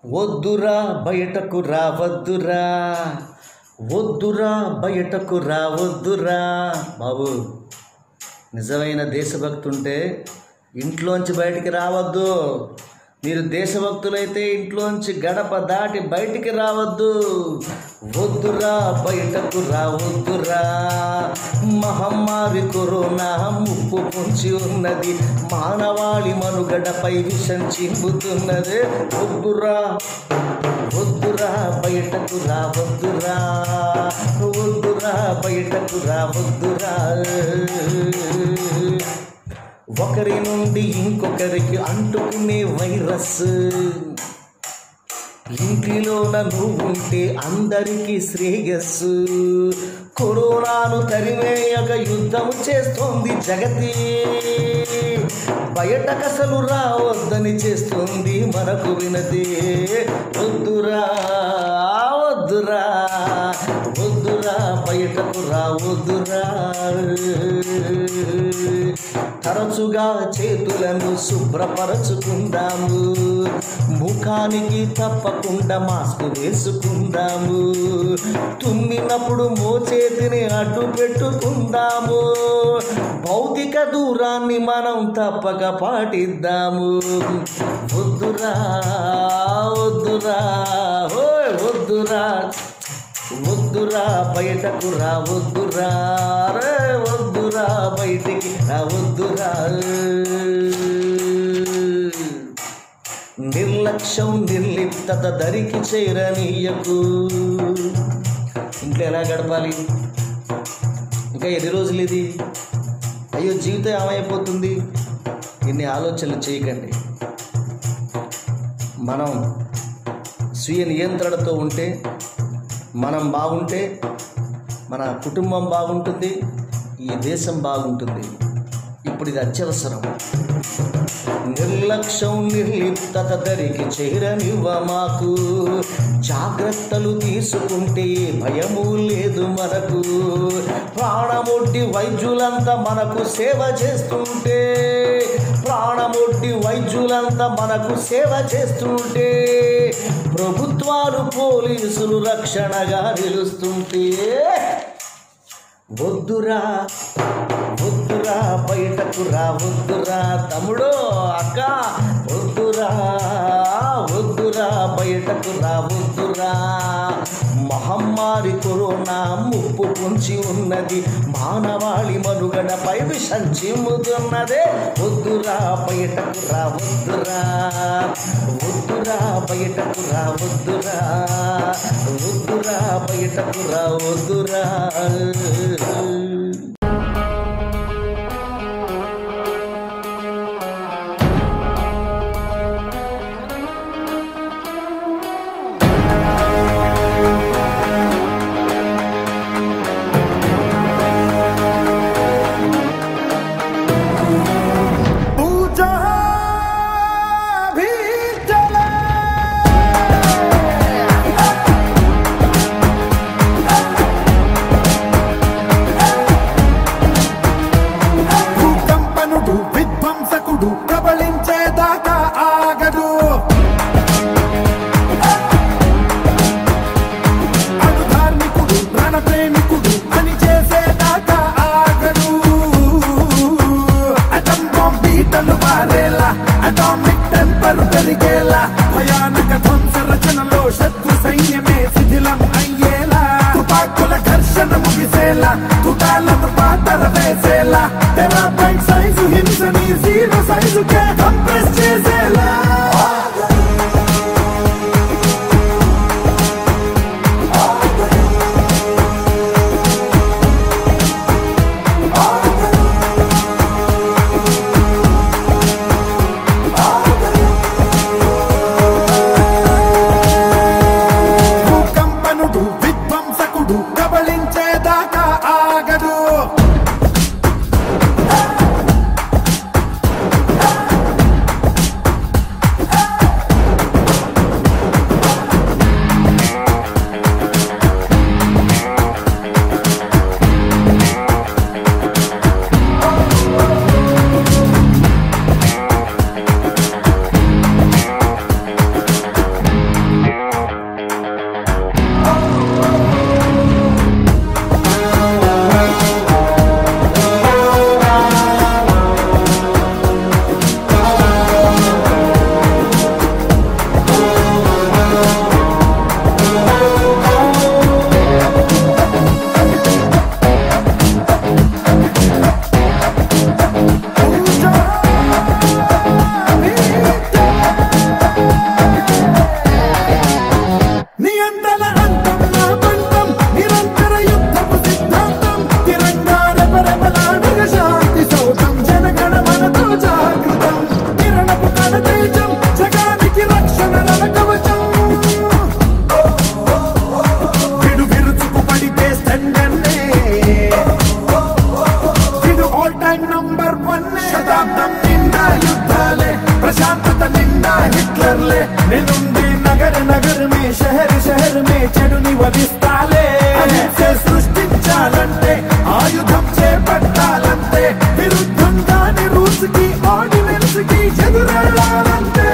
వద్దురా బయటకు రావద్దురా, వద్దురా బయటకు రావద్దురా. బాబు, నిజమైన దేశభక్తి ఉంటే ఇంట్లోంచి బయటికి రావద్దు. మీరు దేశభక్తులైతే ఇంట్లోంచి గడప దాటి బయటికి రావద్దు. వద్దురా బయటకు రావద్దురా, మహమ్మారి కరోనా ముప్పు పొంచి ఉన్నది, మానవాళి మనుగడపై విషం చింపుతున్నది. వద్దురా వద్దురా బయటకు రావద్దురా, వద్దురా బయటకు రావద్దురా. ఒకరి నుండి ఇంకొకరికి అంటుకునే వైరస్, ఇంటిలోన నువ్వుంటే అందరికీ శ్రేయస్సు. కరోనాను తరిమేయక యుద్ధం చేస్తోంది జగతి, బయటకసలు రావద్దని చేస్తుంది మనకు వినతి. వద్దురా వద్దురా వద్దురా బయటకు రావద్దురా. తరచుగా చేతులను శుభ్రపరచుకుందాము, ముఖానికి తప్పకుండా మాస్క్ వేసుకుందాము, తుమ్మినప్పుడు మోచేతిని అడ్డు పెట్టుకుందాము, భౌతిక దూరాన్ని మనం తప్పక పాటిద్దాము. వద్దురా వద్దురా వద్దురా వద్దురా బయటకు రావద్దురా, వద్దురా బయటికి రావద్దురా. నిర్లక్ష్యం నిర్లిప్తత దరికి చేరనీయకు. ఇంట్లో ఎలా గడపాలి, ఇంకా ఎన్ని రోజులు ఇది, అయ్యో జీవితం ఏమైపోతుంది, ఇన్ని ఆలోచనలు చేయకండి. మనం స్వీయ నియంత్రణతో ఉంటే, మనం బాగుంటే మన కుటుంబం బాగుంటుంది, ఈ దేశం బాగుంటుంది. ఇప్పుడు ఇది అత్యవసరం. నిర్లక్ష్యం నిర్లిప్తత దరికి చేరనివ్వ మాకు, జాగ్రత్తలు తీసుకుంటే భయము లేదు మనకు. ప్రాణమొడ్డి వైద్యులంతా మనకు సేవ చేస్తుంటే, ప్రాణమొడ్డి వైద్యులంతా మనకు సేవ చేస్తుంటే, ప్రభుత్వాలు పోలీసులు రక్షణగా నిలుస్తుంటే. వద్దురా వద్దురా బయటకు రావద్దురా. తమ్ముడు అక్క, వద్దురా వద్దురా బయటకు రావద్దురా. మహమ్మారి కరోనా ముప్పు పొంచి ఉన్నది, మానవాళి మనుగడపై విషం చిమ్ముతున్నదే. వద్దురా బయటకు రావద్దురా, వద్దురా బయటకు రావద్దురా, వద్దురా బయటకు రావద్దురా. భయానక ధ్వంస రచనలో శత్రు సైన్యమే శిథిలం అయ్యేలా, తుపాకుల ఘర్షణ ముగిసేలా, తుటాలను పాతర వేసేలా, టెరాబైట్ సైజు హింసని జీరో సైజుకే కంప్రెస్ చేసేలా. విధ్వంసకుడు కబళించేదాకా నేనుండే నగర్ నగర్ మే షహర్ షహర్ మే చెడుని వదిస్తాలే అహింసే సృష్టించాలంటే ఆయుధం చేపట్టాలంటే విరుద్ధంగానే రూల్స్ కి ఆర్డినెన్స్ కి ఎదురెళ్ళాలంటే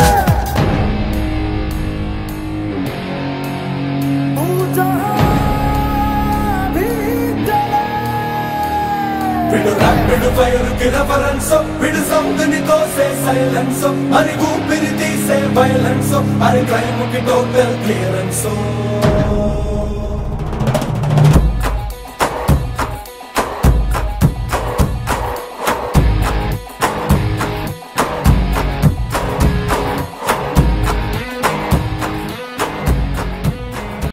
విడు ర్యాపిడ్ ఫైర్ కి రెఫరెన్స్ విడు సౌండ్ ని తోసే సైలెన్స్ అని ఊపిరి తీసే వైలెన్స్ అని క్రైమ్ కి టోటల్ క్లియరెన్స్